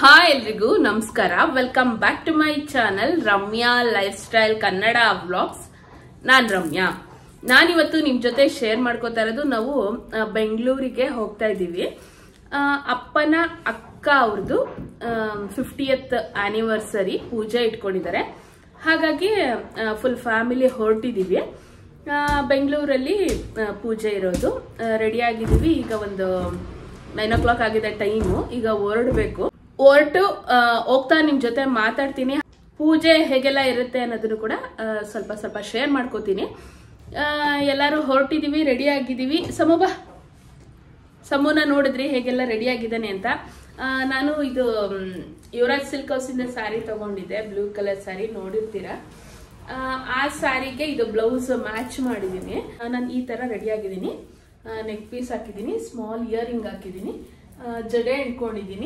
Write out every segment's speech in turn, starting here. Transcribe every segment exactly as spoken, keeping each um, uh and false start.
Hi ಎಲ್ರಿಗೂ ನಮಸ್ಕಾರ. Welcome back to my channel Ramya lifestyle Kannada vlogs. ನಾನ್ ರಮ್ಯಾ. ನಾನಿವತ್ತು ನಿಮ್ ಜೊತೆ ಶೇರ್ ಮಾಡ್ಕೋತಾ ಇರೋದು, ನಾವು ಬೆಂಗಳೂರಿಗೆ ಹೋಗ್ತಾ ಇದ್ದೀವಿ. ಅಪ್ಪನ ಅಕ್ಕ ಅವ್ರದ್ದು ಫಿಫ್ಟಿಯತ್ ಆನಿವರ್ಸರಿ ಪೂಜೆ ಇಟ್ಕೊಂಡಿದ್ದಾರೆ. ಹಾಗಾಗಿ ಫುಲ್ ಫ್ಯಾಮಿಲಿ ಹೊರಟಿದ್ದೀವಿ. ಬೆಂಗಳೂರಲ್ಲಿ ಪೂಜೆ ಇರೋದು. ರೆಡಿ ಆಗಿದ್ದೀವಿ. ಈಗ ಒಂದು ನೈನ್ ಓ ಕ್ಲಾಕ್ ಆಗಿದೆ ಟೈಮು. ಈಗ ಹೊರಡಬೇಕು. ಹೊರಟು ಹೋಗ್ತಾ ನಿಮ್ ಜೊತೆ ಮಾತಾಡ್ತೀನಿ. ಪೂಜೆ ಹೇಗೆಲ್ಲ ಇರುತ್ತೆ ಅನ್ನೋದನ್ನು ಕೂಡ ಸ್ವಲ್ಪ ಸ್ವಲ್ಪ ಶೇರ್ ಮಾಡ್ಕೋತೀನಿ. ಎಲ್ಲರೂ ಹೊರಟಿದೀವಿ, ರೆಡಿ ಆಗಿದ್ದೀವಿ. ಸಮೂ ಬಾ. ಸಮೂನ ನೋಡಿದ್ರಿ ಹೇಗೆಲ್ಲ ರೆಡಿ ಆಗಿದ್ದಾನೆ ಅಂತ. ನಾನು ಇದು ಯುವರಾಜ್ ಸಿಲ್ಕ್ ಹೌಸ್ ಇಂದ ಸ್ಯಾರಿ ತಗೊಂಡಿದ್ದೆ, ಬ್ಲೂ ಕಲರ್ ಸ್ಯಾರಿ ನೋಡಿರ್ತೀರಾ. ಆ ಸ್ಯಾರಿಗೆ ಇದು ಬ್ಲೌಸ್ ಮ್ಯಾಚ್ ಮಾಡಿದೀನಿ. ನಾನು ಈ ತರ ರೆಡಿ ಆಗಿದ್ದೀನಿ. ನೆಕ್ ಪೀಸ್ ಹಾಕಿದ್ದೀನಿ, ಸ್ಮಾಲ್ ಇಯರಿಂಗ್ ಹಾಕಿದ್ದೀನಿ, ಜಡೆ ಇಟ್ಕೊಂಡಿದ್ದೀನಿ.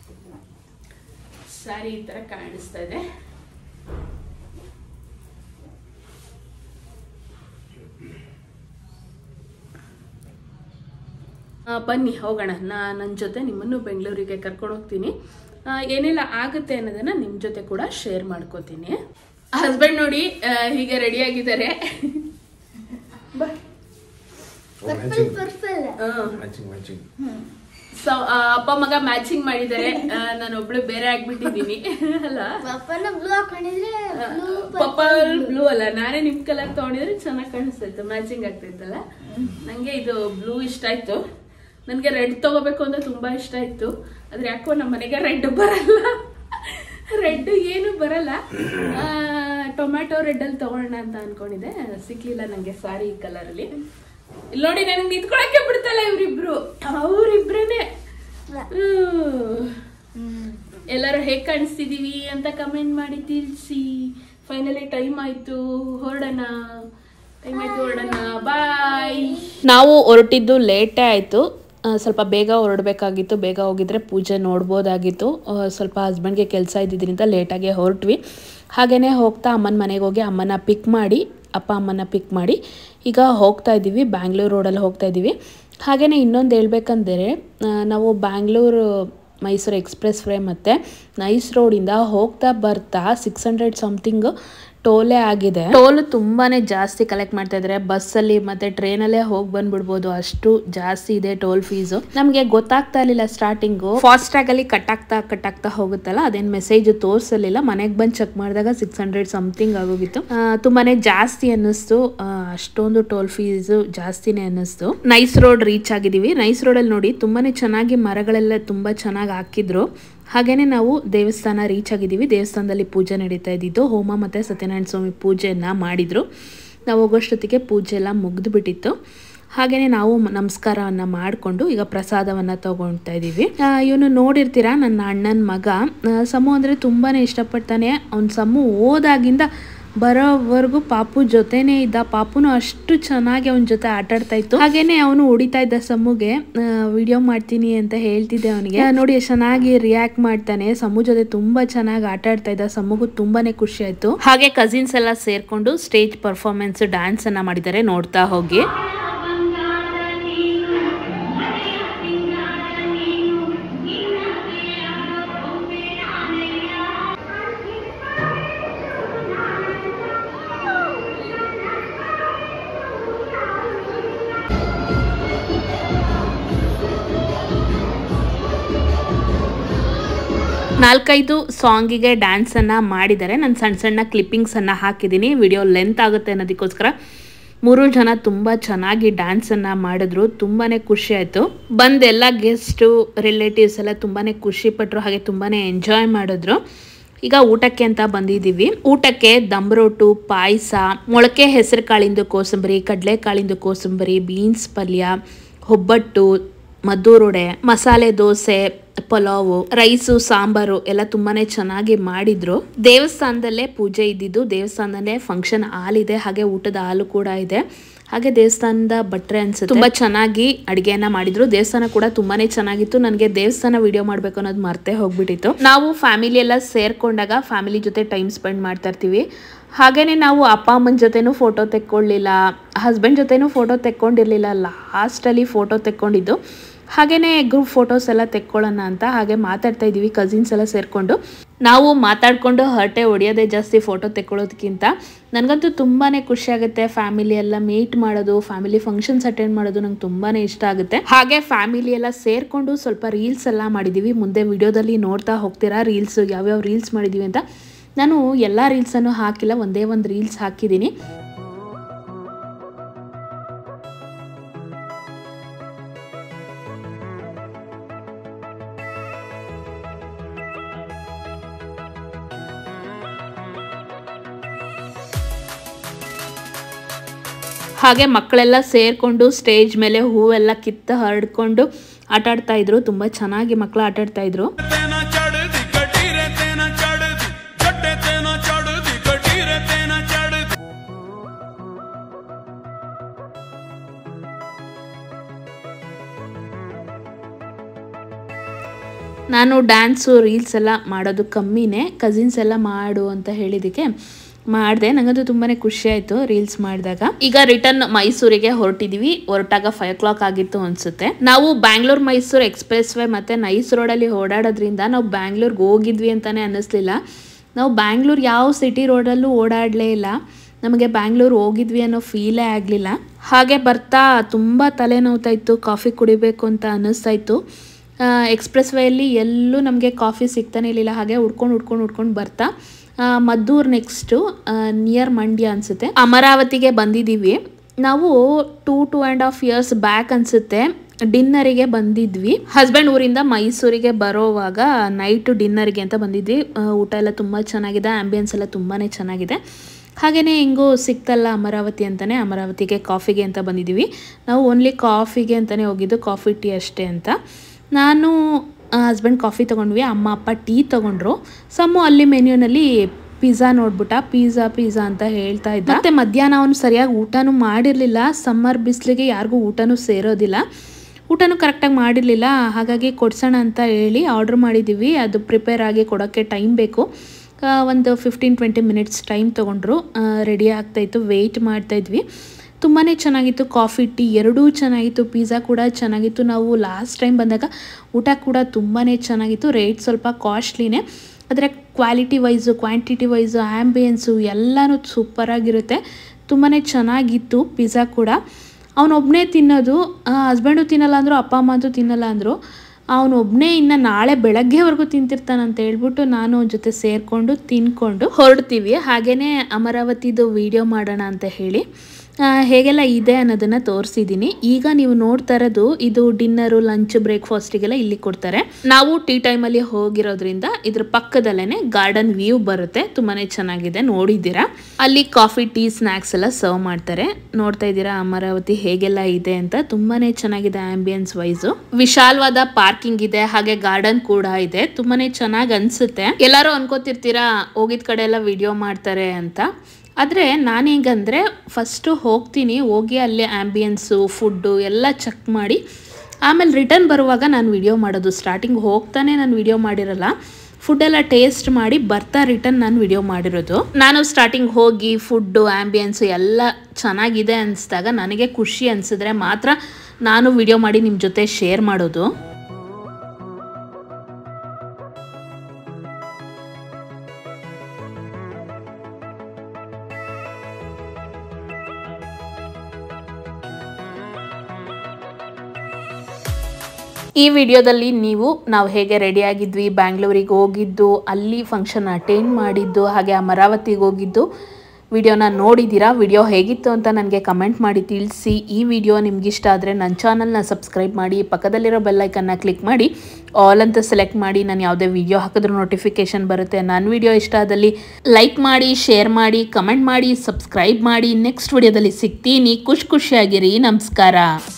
ಸ್ಯಾರಿ ಈ ತರ ಕಾಣಿಸ್ತಾ ಇದೆ. ಬನ್ನಿ ಹೋಗೋಣ. ನಾ ನನ್ನ ಜೊತೆ ನಿಮ್ಮನ್ನು ಬೆಂಗಳೂರಿಗೆ ಕರ್ಕೊಂಡು ಹೋಗ್ತೀನಿ. ಏನೆಲ್ಲ ಆಗುತ್ತೆ ಅನ್ನೋದನ್ನ ನಿಮ್ ಜೊತೆ ಕೂಡ ಶೇರ್ ಮಾಡ್ಕೋತೀನಿ. ಹಸ್ಬೆಂಡ್ ನೋಡಿ ಹೀಗೆ ರೆಡಿ ಆಗಿದ್ದಾರೆ. ಅಪ್ಪ ಮಗ ಮ್ಯಾಚಿಂಗ್ ಮಾಡಿದ್ದಾರೆ. ನಾನು ಒಬ್ಳು ಬೇರೆ ಆಗ್ಬಿಟ್ಟಿದ್ದೀನಿ ಅಲ್ಲ. ಪಪ್ಪ ಬ್ಲೂ ಅಲ್ಲ, ನಾನೇ ನಿಮ್ ಕಲರ್ ತಗೊಂಡಿದ್ರೆ ಚೆನ್ನಾಗಿ ಕಾಣಿಸ್ತಾ ಇತ್ತು, ಮ್ಯಾಚಿಂಗ್ ಆಗ್ತಾ ಇತ್ತಲ್ಲ. ನಂಗೆ ಇದು ಬ್ಲೂ ಇಷ್ಟ ಆಯ್ತು. ನನ್ಗೆ ರೆಡ್ ತಗೋಬೇಕು ಅಂತ ತುಂಬಾ ಇಷ್ಟ ಇತ್ತು. ಆದ್ರೆ ಯಾಕೋ ನಮ್ಮ ಮನೆಗೆ ರೆಡ್ ಬರಲ್ಲ. ರೆಡ್ ಏನು ಬರಲ್ಲ. ಟೊಮ್ಯಾಟೊ ರೆಡ್ ಅಲ್ಲಿ ತಗೊಳ್ಳೋಣ ಅಂತ ಅನ್ಕೊಂಡಿದ್ದೆ, ಸಿಕ್ಲಿಲ್ಲ ನಂಗೆ ಸ್ಯಾರಿ ಈ ಕಲರ್ ಅಲ್ಲಿ. ಇಲ್ಲಿ ನೋಡಿ, ನನಗೆ ನಿಂತ್ಕೊಳಕ್ಕೆ ಬಿಡ್ತಲ್ಲ ಇವ್ರಿಬ್ರು. ಅವ್ರಿಬ್ರೇನೆ. ಎಲ್ಲರೂ ಹೇಗ್ ಕಾಣಿಸ್ತಿದೀವಿ ಅಂತ ಕಮೆಂಟ್ ಮಾಡಿ ತಿಳಿಸಿ. ಫೈನಲಿ ಟೈಮ್ ಆಯ್ತು, ಹೊರಡೋಣ. ಟೈಮ್ ಆಯ್ತು, ಹೊರಡೋಣ. ಬಾಯ್. ನಾವು ಹೊರಟಿದ್ದು ಲೇಟೇ ಆಯ್ತು. ಸ್ವಲ್ಪ ಬೇಗ ಹೊರಡಬೇಕಾಗಿತ್ತು. ಬೇಗ ಹೋಗಿದ್ರೆ ಪೂಜೆ ನೋಡ್ಬೋದಾಗಿತ್ತು. ಸ್ವಲ್ಪ ಹಸ್ಬೆಂಡ್ಗೆ ಕೆಲಸ ಇದ್ದಿದ್ದರಿಂದ ಲೇಟಾಗಿ ಹೊರಟ್ವಿ. ಹಾಗೇನೆ ಹೋಗ್ತಾ ಅಮ್ಮನ ಮನೆಗೆ ಹೋಗಿ ಅಮ್ಮನ ಪಿಕ್ ಮಾಡಿ, ಅಪ್ಪ ಅಮ್ಮನ ಪಿಕ್ ಮಾಡಿ ಈಗ ಹೋಗ್ತಾ ಇದ್ದೀವಿ. ಬ್ಯಾಂಗ್ಳೂರು ರೋಡಲ್ಲಿ ಹೋಗ್ತಾ ಇದ್ದೀವಿ. ಹಾಗೆಯೇ ಇನ್ನೊಂದು ಹೇಳ್ಬೇಕಂದ್ರೆ, ನಾವು ಬ್ಯಾಂಗ್ಳೂರು ಮೈಸೂರು ಎಕ್ಸ್ಪ್ರೆಸ್ ವೇ ಮತ್ತು ನೈಸ್ ರೋಡಿಂದ ಹೋಗ್ತಾ ಬರ್ತಾ ಸಿಕ್ಸ್ ಹಂಡ್ರೆಡ್ ಸಮಥಿಂಗ್ ಟೋಲೇ ಆಗಿದೆ. ಟೋಲ್ ತುಂಬಾನೇ ಜಾಸ್ತಿ ಕಲೆಕ್ಟ್ ಮಾಡ್ತಾ ಇದ್ದಾರೆ. ಬಸ್ಸಲ್ಲಿ ಮತ್ತೆ ಟ್ರೈನಲ್ಲೇ ಹೋಗಿ ಬಂದ್ಬಿಡ್ಬೋದು, ಅಷ್ಟು ಜಾಸ್ತಿ ಇದೆ ಟೋಲ್ ಫೀಸು. ನಮಗೆ ಗೊತ್ತಾಗ್ತಾ ಇರಲಿಲ್ಲ ಸ್ಟಾರ್ಟಿಂಗು. ಫಾಸ್ಟ್ಯಾಗ್ ಅಲ್ಲಿ ಕಟ್ ಆಗ್ತಾ ಕಟ್ ಆಗ್ತಾ ಹೋಗುತ್ತಲ್ಲ, ಅದೇನು ಮೆಸೇಜ್ ತೋರಿಸಲಿಲ್ಲ. ಮನೆಗೆ ಬಂದು ಚೆಕ್ ಮಾಡಿದಾಗ ಸಿಕ್ಸ್ ಹಂಡ್ರೆಡ್ ಸಮಥಿಂಗ್ ಆಗೋಗಿತ್ತು. ತುಂಬಾನೇ ಜಾಸ್ತಿ ಅನ್ನಿಸ್ತು. ಅಷ್ಟೊಂದು ಟೋಲ್ ಫೀಸು ಜಾಸ್ತಿನೇ ಅನ್ನಿಸ್ತು. ನೈಸ್ ರೋಡ್ ರೀಚ್ ಆಗಿದ್ದೀವಿ. ನೈಸ್ ರೋಡಲ್ಲಿ ನೋಡಿ ತುಂಬಾನೇ ಚೆನ್ನಾಗಿ ಮರಗಳೆಲ್ಲ ತುಂಬಾ ಚೆನ್ನಾಗಿ ಹಾಕಿದ್ರು. ಹಾಗೇನೆ ನಾವು ದೇವಸ್ಥಾನ ರೀಚ್ ಆಗಿದ್ದೀವಿ. ದೇವಸ್ಥಾನದಲ್ಲಿ ಪೂಜೆ ನಡೀತಾ ಇದ್ದಿದ್ದು. ಹೋಮ ಮತ್ತು ಸತ್ಯನಾರಾಯಣ ಸ್ವಾಮಿ ಪೂಜೆಯನ್ನು ಮಾಡಿದರು. ನಾವು ಹೋಗೋಷ್ಟೊತ್ತಿಗೆ ಪೂಜೆ ಎಲ್ಲ ಮುಗಿದು ಬಿಟ್ಟಿತ್ತು. ಹಾಗೆಯೇ ನಾವು ನಮಸ್ಕಾರವನ್ನು ಮಾಡಿಕೊಂಡು ಈಗ ಪ್ರಸಾದವನ್ನು ತಗೊಳ್ತಾ ಇದ್ದೀವಿ. ಇವನು ನೋಡಿರ್ತೀರಾ, ನನ್ನ ಅಣ್ಣನ ಮಗ ಸಮು ಅಂದರೆ ತುಂಬಾ ಇಷ್ಟಪಡ್ತಾನೆ. ಅವ್ನು ಸಮು ಹೋದಾಗಿಂದ ಬರೋವರೆಗೂ ಪಾಪು ಜೊತೆನೇ ಇದ್ದ. ಪಾಪುನು ಅಷ್ಟು ಚೆನ್ನಾಗಿ ಅವನ ಜೊತೆ ಆಟಾಡ್ತಾ ಇತ್ತು. ಹಾಗೇನೆ ಅವನು ಹೊಡಿತಾ ಇದ್ದ ಸಮುಗೆ. ವಿಡಿಯೋ ಮಾಡ್ತೀನಿ ಅಂತ ಹೇಳ್ತಿದ್ದೆ ಅವನಿಗೆ. ನೋಡಿ ಎಷ್ಟು ಚೆನ್ನಾಗಿ ರಿಯಾಕ್ಟ್ ಮಾಡ್ತಾನೆ. ಸಮು ಜೊತೆ ತುಂಬಾ ಚೆನ್ನಾಗಿ ಆಟ ಆಡ್ತಾ ಇದ್ದ. ಸಮುಗೂ ತುಂಬಾನೇ ಖುಷಿ ಆಯ್ತು. ಹಾಗೆ ಕಸಿನ್ಸ್ ಎಲ್ಲ ಸೇರ್ಕೊಂಡು ಸ್ಟೇಜ್ ಪರ್ಫಾರ್ಮೆನ್ಸ್ ಡ್ಯಾನ್ಸ್ ಅನ್ನ ಮಾಡಿದ್ದಾರೆ. ನೋಡ್ತಾ ಹೋಗಿ. ನಾಲ್ಕೈದು ಸಾಂಗಿಗೆ ಡ್ಯಾನ್ಸನ್ನು ಮಾಡಿದ್ದಾರೆ. ನಾನು ಸಣ್ಣ ಸಣ್ಣ ಕ್ಲಿಪ್ಪಿಂಗ್ಸನ್ನು ಹಾಕಿದ್ದೀನಿ. ವಿಡಿಯೋ ಲೆಂತ್ ಆಗುತ್ತೆ ಅನ್ನೋದಕ್ಕೋಸ್ಕರ. ಮೂರು ಜನ ತುಂಬ ಚೆನ್ನಾಗಿ ಡ್ಯಾನ್ಸನ್ನು ಮಾಡಿದ್ರು. ತುಂಬಾ ಖುಷಿ ಆಯಿತು. ಬಂದು ಎಲ್ಲ ಗೆಸ್ಟು ರಿಲೇಟಿವ್ಸ್ ಎಲ್ಲ ತುಂಬಾ ಖುಷಿಪಟ್ಟರು. ಹಾಗೆ ತುಂಬಾ ಎಂಜಾಯ್ ಮಾಡಿದ್ರು. ಈಗ ಊಟಕ್ಕೆ ಅಂತ ಬಂದಿದ್ದೀವಿ. ಊಟಕ್ಕೆ ದಮ್ ರೋಟು, ಪಾಯಸ, ಮೊಳಕೆ ಹೆಸರು ಕಾಳಿಂದು ಕೋಸಂಬರಿ, ಕಡಲೆಕಾಳಿಂದು ಕೋಸಂಬರಿ, ಬೀನ್ಸ್ ಪಲ್ಯ, ಒಬ್ಬಟ್ಟು, ಮದ್ದೂರೊಡೆ, ಮಸಾಲೆ ದೋಸೆ, ಪಲಾವು, ರೈಸು, ಸಾಂಬಾರು ಎಲ್ಲ ತುಂಬಾನೇ ಚೆನ್ನಾಗಿ ಮಾಡಿದ್ರು. ದೇವಸ್ಥಾನದಲ್ಲೇ ಪೂಜೆ ಇದ್ದಿದ್ದು. ದೇವಸ್ಥಾನದಲ್ಲೇ ಫಂಕ್ಷನ್ ಹಾಲ್ ಇದೆ, ಹಾಗೆ ಊಟದ ಹಾಲು ಕೂಡ ಇದೆ. ಹಾಗೆ ದೇವಸ್ಥಾನದ ಭಟ್ರೆ ಅನ್ಸುತ್ತೆ ತುಂಬಾ ಚೆನ್ನಾಗಿ ಅಡಿಗೆಯನ್ನ ಮಾಡಿದ್ರು. ದೇವಸ್ಥಾನ ಕೂಡ ತುಂಬಾನೇ ಚೆನ್ನಾಗಿತ್ತು. ನನಗೆ ದೇವಸ್ಥಾನ ವಿಡಿಯೋ ಮಾಡ್ಬೇಕು ಅನ್ನೋದು ಮರ್ತೇ ಹೋಗ್ಬಿಟ್ಟಿತ್ತು. ನಾವು ಫ್ಯಾಮಿಲಿ ಎಲ್ಲ ಸೇರ್ಕೊಂಡಾಗ ಫ್ಯಾಮಿಲಿ ಜೊತೆ ಟೈಮ್ ಸ್ಪೆಂಡ್ ಮಾಡ್ತಾ ಇರ್ತೀವಿ. ಹಾಗೇನೆ ನಾವು ಅಪ್ಪ ಅಮ್ಮನ ಜೊತೆನೂ ಫೋಟೋ ತೆಕ್ಕೊಳ್ಳಿಲ್ಲ, ಹಸ್ಬೆಂಡ್ ಜೊತೆನೂ ಫೋಟೋ ತೆಕ್ಕೊಂಡಿರಲಿಲ್ಲ. ಲಾಸ್ಟಲ್ಲಿ ಫೋಟೋ ತೆಕ್ಕೊಂಡಿದ್ದು. ಹಾಗೆಯೇ ಗ್ರೂಪ್ ಫೋಟೋಸ್ ಎಲ್ಲ ತೆಕ್ಕೊಳ್ಳೋಣ ಅಂತ ಹಾಗೆ ಮಾತಾಡ್ತಾ ಇದ್ದೀವಿ ಕಸಿನ್ಸ್ ಎಲ್ಲ ಸೇರಿಕೊಂಡು. ನಾವು ಮಾತಾಡಿಕೊಂಡು ಹರಟೆ ಹೊಡೆಯೋದೇ ಜಾಸ್ತಿ ಫೋಟೋ ತೆಕ್ಕೊಳ್ಳೋದಕ್ಕಿಂತ. ನನಗಂತೂ ತುಂಬಾ ಖುಷಿ ಆಗುತ್ತೆ ಫ್ಯಾಮಿಲಿ ಎಲ್ಲ ಮೀಟ್ ಮಾಡೋದು, ಫ್ಯಾಮಿಲಿ ಫಂಕ್ಷನ್ಸ್ ಅಟೆಂಡ್ ಮಾಡೋದು ನಂಗೆ ತುಂಬಾ ಇಷ್ಟ ಆಗುತ್ತೆ. ಹಾಗೆ ಫ್ಯಾಮಿಲಿ ಎಲ್ಲ ಸೇರಿಕೊಂಡು ಸ್ವಲ್ಪ ರೀಲ್ಸ್ ಎಲ್ಲ ಮಾಡಿದ್ದೀವಿ. ಮುಂದೆ ವಿಡಿಯೋದಲ್ಲಿ ನೋಡ್ತಾ ಹೋಗ್ತೀರಾ ರೀಲ್ಸ್ ಯಾವ್ಯಾವ ರೀಲ್ಸ್ ಮಾಡಿದ್ದೀವಿ ಅಂತ. ನಾನು ಎಲ್ಲ ರೀಲ್ಸನ್ನು ಹಾಕಿಲ್ಲ, ಒಂದೇ ಒಂದು ರೀಲ್ಸ್ ಹಾಕಿದ್ದೀನಿ. ಹಾಗೆ ಮಕ್ಕಳೆಲ್ಲ ಸೇರಿಕೊಂಡು ಸ್ಟೇಜ್ ಮೇಲೆ ಹೂವೆಲ್ಲ ಕಿತ್ತ ಹರಡ್ಕೊಂಡು ಆಟ ಆಡ್ತಾ ಇದ್ರು. ತುಂಬ ಚೆನ್ನಾಗಿ ಮಕ್ಕಳು ಆಟ ಆಡ್ತಾ ಇದ್ರು. ನಾನು ಡ್ಯಾನ್ಸು ರೀಲ್ಸ್ ಎಲ್ಲ ಮಾಡೋದು ಕಮ್ಮಿನೇ, ಕಸಿನ್ಸ್ ಎಲ್ಲ ಮಾಡು ಅಂತ ಹೇಳಿದ್ದಕ್ಕೆ ಮಾಡಿದೆ. ನನಗಂತೂ ತುಂಬಾ ಖುಷಿ ಆಯಿತು ರೀಲ್ಸ್ ಮಾಡಿದಾಗ. ಈಗ ರಿಟರ್ನ್ ಮೈಸೂರಿಗೆ ಹೊರಟಿದ್ದೀವಿ. ಹೊರಟಾಗ ಫೈವ್ ಓ ಕ್ಲಾಕ್ ಆಗಿತ್ತು ಅನಿಸುತ್ತೆ. ನಾವು ಬ್ಯಾಂಗ್ಳೂರ್ ಮೈಸೂರು ಎಕ್ಸ್ಪ್ರೆಸ್ ವೇ ಮತ್ತು ನೈಸ್ ರೋಡಲ್ಲಿ ಓಡಾಡೋದ್ರಿಂದ ನಾವು ಬ್ಯಾಂಗ್ಳೂರ್ಗೆ ಹೋಗಿದ್ವಿ ಅಂತಲೇ ಅನ್ನಿಸ್ಲಿಲ್ಲ. ನಾವು ಬ್ಯಾಂಗ್ಳೂರು ಯಾವ ಸಿಟಿ ರೋಡಲ್ಲೂ ಓಡಾಡಲೇ ಇಲ್ಲ. ನಮಗೆ ಬ್ಯಾಂಗ್ಳೂರು ಹೋಗಿದ್ವಿ ಅನ್ನೋ ಫೀಲೇ ಆಗಲಿಲ್ಲ. ಹಾಗೆ ಬರ್ತಾ ತುಂಬ ತಲೆನೋವ್ತಾ ಇತ್ತು, ಕಾಫಿ ಕುಡಿಬೇಕು ಅಂತ ಅನ್ನಿಸ್ತಾಯಿತ್ತು. ಎಕ್ಸ್ಪ್ರೆಸ್ ವೇಯಲ್ಲಿ ಎಲ್ಲೂ ನಮಗೆ ಕಾಫಿ ಸಿಗ್ತಾನೆ ಇರಲಿಲ್ಲ. ಹಾಗೆ ಹುಡ್ಕೊಂಡು ಹುಡ್ಕೊಂಡು ಹುಡ್ಕೊಂಡು ಬರ್ತಾ ಮದ್ದೂರು ನೆಕ್ಸ್ಟು ನಿಯರ್ ಮಂಡ್ಯ ಅನಿಸುತ್ತೆ ಅಮರಾವತಿಗೆ ಬಂದಿದ್ದೀವಿ. ನಾವು two two and half years back ಅನಿಸುತ್ತೆ ಡಿನ್ನರಿಗೆ ಬಂದಿದ್ವಿ. ಹಸ್ಬೆಂಡ್ ಊರಿಂದ ಮೈಸೂರಿಗೆ ಬರೋವಾಗ ನೈಟು ಡಿನ್ನರ್ಗೆ ಅಂತ ಬಂದಿದ್ವಿ. ಊಟ ಎಲ್ಲ ತುಂಬ ಚೆನ್ನಾಗಿದೆ, ಆ್ಯಂಬಿಯನ್ಸ್ ಎಲ್ಲ ತುಂಬಾ ಚೆನ್ನಾಗಿದೆ. ಹಾಗೆಯೇ ಹೆಂಗೂ ಸಿಕ್ತಲ್ಲ ಅಮರಾವತಿ ಅಂತಲೇ ಅಮರಾವತಿಗೆ ಕಾಫಿಗೆ ಅಂತ ಬಂದಿದ್ದೀವಿ. ನಾವು ಓನ್ಲಿ ಕಾಫಿಗೆ ಅಂತಲೇ ಹೋಗಿದ್ದು, ಕಾಫಿ ಟೀ ಅಷ್ಟೇ ಅಂತ. ನಾನು ಹಸ್ಬೆಂಡ್ ಕಾಫಿ ತೊಗೊಂಡ್ವಿ, ಅಮ್ಮ ಅಪ್ಪ ಟೀ ತೊಗೊಂಡ್ರು. ಸಮ್ಮು ಅಲ್ಲಿ ಮೆನ್ಯೂನಲ್ಲಿ ಪಿಜ್ಜಾ ನೋಡ್ಬಿಟ್ಟ, ಪಿಜ್ಜಾ ಪಿಜ್ಜಾ ಅಂತ ಹೇಳ್ತಾ ಇದ್ದ. ಮತ್ತು ಮಧ್ಯಾಹ್ನ ಅವನು ಸರಿಯಾಗಿ ಊಟನೂ ಮಾಡಿರಲಿಲ್ಲ. ಸಮ್ಮರ್ ಬಿಸಿಲಿಗೆ ಯಾರಿಗೂ ಊಟನೂ ಸೇರೋದಿಲ್ಲ, ಊಟನೂ ಕರೆಕ್ಟಾಗಿ ಮಾಡಿರಲಿಲ್ಲ. ಹಾಗಾಗಿ ಕೊಡ್ಸೋಣ ಅಂತ ಹೇಳಿ ಆರ್ಡ್ರ್ ಮಾಡಿದ್ದೀವಿ. ಅದು ಪ್ರಿಪೇರ್ ಆಗಿ ಕೊಡೋಕ್ಕೆ ಟೈಮ್ ಬೇಕು. ಒಂದು ಫಿಫ್ಟೀನ್ ಟ್ವೆಂಟಿ ಮಿನಿಟ್ಸ್ ಟೈಮ್ ತೊಗೊಂಡ್ರು. ರೆಡಿ ಆಗ್ತಾಯಿತ್ತು, ವೆಯ್ಟ್ ಮಾಡ್ತಾಯಿದ್ವಿ. ತುಂಬಾ ಚೆನ್ನಾಗಿತ್ತು. ಕಾಫಿ ಟೀ ಎರಡೂ ಚೆನ್ನಾಗಿತ್ತು, ಪಿಜ್ಜಾ ಕೂಡ ಚೆನ್ನಾಗಿತ್ತು. ನಾವು ಲಾಸ್ಟ್ ಟೈಮ್ ಬಂದಾಗ ಊಟ ಕೂಡ ತುಂಬಾ ಚೆನ್ನಾಗಿತ್ತು. ರೇಟ್ ಸ್ವಲ್ಪ ಕಾಸ್ಟ್ಲಿನೇ, ಆದರೆ quality wise quantity wise ambience ಎಲ್ಲನೂ ಸೂಪರಾಗಿರುತ್ತೆ. ತುಂಬಾ ಚೆನ್ನಾಗಿತ್ತು ಪಿಜ್ಜಾ ಕೂಡ. ಅವನೊಬ್ಬನೇ ತಿನ್ನೋದು, ಹಸ್ಬೆಂಡು ತಿನ್ನಲ್ಲ ಅಂದರು, ಅಪ್ಪ ಅಮ್ಮ ಅಂತೂ ತಿನ್ನಲ್ಲ ಅಂದರು. ಅವನೊಬ್ಬನೇ ಇನ್ನು ನಾಳೆ ಬೆಳಗ್ಗೆವರೆಗೂ ತಿಂತಿರ್ತಾನಂತ ಹೇಳ್ಬಿಟ್ಟು ನಾನು ಅವನ ಜೊತೆ ಸೇರಿಕೊಂಡು ತಿನ್ಕೊಂಡು ಹೊರಡ್ತೀವಿ. ಹಾಗೆಯೇ ಅಮರಾವತಿದು ವಿಡಿಯೋ ಮಾಡೋಣ ಅಂತ ಹೇಳಿ ಹೇಗೆಲ್ಲ ಇದೆ ಅನ್ನೋದನ್ನು ತೋರಿಸಿದ್ದೀನಿ. ಈಗ ನೀವು ನೋಡ್ತಾ ಇರೋದು ಇದು ಡಿನ್ನರು ಲಂಚ್ ಬ್ರೇಕ್ಫಾಸ್ಟಿಗೆಲ್ಲ ಇಲ್ಲಿ ಕೊಡ್ತಾರೆ. ನಾವು ಟೀ ಟೈಮಲ್ಲಿ ಹೋಗಿರೋದ್ರಿಂದ ಇದ್ರ ಪಕ್ಕದಲ್ಲೇ ಗಾರ್ಡನ್ ವ್ಯೂ ಬರುತ್ತೆ, ತುಂಬಾ ಚೆನ್ನಾಗಿದೆ, ನೋಡಿದ್ದೀರಾ. ಅಲ್ಲಿ ಕಾಫಿ ಟೀ ಸ್ನ್ಯಾಕ್ಸ್ ಎಲ್ಲ ಸರ್ವ್ ಮಾಡ್ತಾರೆ. ನೋಡ್ತಾ ಇದ್ದೀರಾ ಅಮರಾವತಿ ಹೇಗೆಲ್ಲ ಇದೆ ಅಂತ. ತುಂಬಾ ಚೆನ್ನಾಗಿದೆ ಆಂಬಿಯನ್ಸ್ ವೈಸು. ವಿಶಾಲವಾದ ಪಾರ್ಕಿಂಗ್ ಇದೆ, ಹಾಗೆ ಗಾರ್ಡನ್ ಕೂಡ ಇದೆ. ತುಂಬಾ ಚೆನ್ನಾಗಿ ಅನಿಸುತ್ತೆ. ಎಲ್ಲರೂ ಅನ್ಕೋತಿರ್ತೀರಾ ಹೋಗಿದ ಕಡೆ ಎಲ್ಲ ವಿಡಿಯೋ ಮಾಡ್ತಾರೆ ಅಂತ. ಆದರೆ ನಾನು ಹೇಗಂದರೆ ಫಸ್ಟು ಹೋಗ್ತೀನಿ, ಹೋಗಿ ಅಲ್ಲಿ ಆ್ಯಂಬಿಯನ್ಸು ಫುಡ್ಡು ಎಲ್ಲ ಚೆಕ್ ಮಾಡಿ ಆಮೇಲೆ ರಿಟರ್ನ್ ಬರುವಾಗ ನಾನು ವಿಡಿಯೋ ಮಾಡೋದು. ಸ್ಟಾರ್ಟಿಂಗ್ ಹೋಗ್ತಾನೆ ನಾನು ವಿಡಿಯೋ ಮಾಡಿರಲ್ಲ, ಫುಡ್ಡೆಲ್ಲ ಟೇಸ್ಟ್ ಮಾಡಿ ಬರ್ತಾ ರಿಟರ್ನ್ ನಾನು ವಿಡಿಯೋ ಮಾಡಿರೋದು. ನಾನು ಸ್ಟಾರ್ಟಿಂಗ್ ಹೋಗಿ ಫುಡ್ಡು ಆ್ಯಂಬಿಯನ್ಸು ಎಲ್ಲ ಚೆನ್ನಾಗಿದೆ ಅನಿಸಿದಾಗ ನನಗೆ ಖುಷಿ ಅನಿಸಿದ್ರೆ ಮಾತ್ರ ನಾನು ವಿಡಿಯೋ ಮಾಡಿ ನಿಮ್ಮ ಜೊತೆ ಶೇರ್ ಮಾಡೋದು. ಈ ವಿಡಿಯೋದಲ್ಲಿ ನೀವು ನಾವು ಹೇಗೆ ರೆಡಿಯಾಗಿದ್ವಿ, ಬ್ಯಾಂಗ್ಳೂರಿಗೆ ಹೋಗಿದ್ದು, ಅಲ್ಲಿ ಫಂಕ್ಷನ್ ಅಟೆಂಡ್ ಮಾಡಿದ್ದು, ಹಾಗೆ ಅಮರಾವತಿಗೆ ಹೋಗಿದ್ದು ವಿಡಿಯೋನ ನೋಡಿದ್ದೀರಾ. ವಿಡಿಯೋ ಹೇಗಿತ್ತು ಅಂತ ನನಗೆ ಕಮೆಂಟ್ ಮಾಡಿ ತಿಳಿಸಿ. ಈ ವಿಡಿಯೋ ನಿಮಗಿಷ್ಟ ಆದರೆ ನನ್ನ ಚಾನಲ್ನ ಸಬ್ಸ್ಕ್ರೈಬ್ ಮಾಡಿ, ಪಕ್ಕದಲ್ಲಿರೋ ಬೆಲ್ಲೈಕನ್ನ ಕ್ಲಿಕ್ ಮಾಡಿ ಆಲ್ ಅಂತ ಸೆಲೆಕ್ಟ್ ಮಾಡಿ. ನಾನು ಯಾವುದೇ ವಿಡಿಯೋ ಹಾಕಿದ್ರೂ ನೋಟಿಫಿಕೇಷನ್ ಬರುತ್ತೆ. ನನ್ನ ವಿಡಿಯೋ ಇಷ್ಟ ಆದಲ್ಲಿ ಲೈಕ್ ಮಾಡಿ, ಶೇರ್ ಮಾಡಿ, ಕಮೆಂಟ್ ಮಾಡಿ, ಸಬ್ಸ್ಕ್ರೈಬ್ ಮಾಡಿ. ನೆಕ್ಸ್ಟ್ ವಿಡಿಯೋದಲ್ಲಿ ಸಿಗ್ತೀನಿ. ಖುಷಿ ಖುಷಿಯಾಗಿರಿ. ನಮಸ್ಕಾರ.